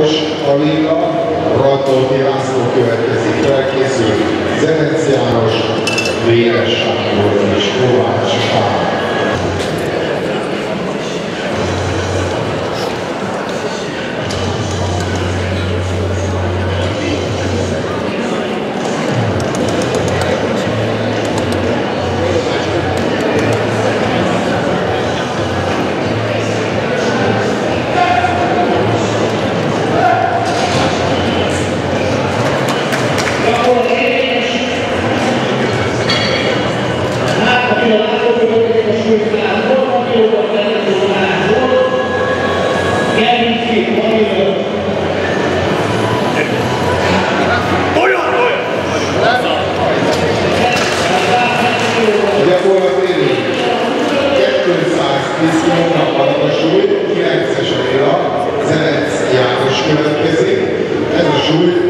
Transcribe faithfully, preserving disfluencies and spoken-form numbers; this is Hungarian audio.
Ákos, Alilla, Radnóti László következik, felkészül Zenec János, Véres Sándor és Kovács Pál. kétszáztíz kilónak van a súly, kilences a Zenec János következik. Ez a súly